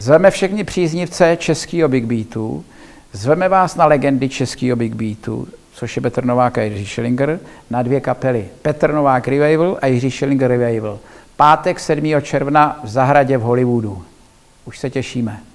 Zveme všechny příznivce českého Big Beatu, zveme vás na legendy českého Big Beatu, což je Petr Novák a Jiří Schillinger, na 2 kapely. Petr Novák Revival a Jiří Schillinger Revival. Pátek 7. června v Zahradě v Hollywoodu. Už se těšíme.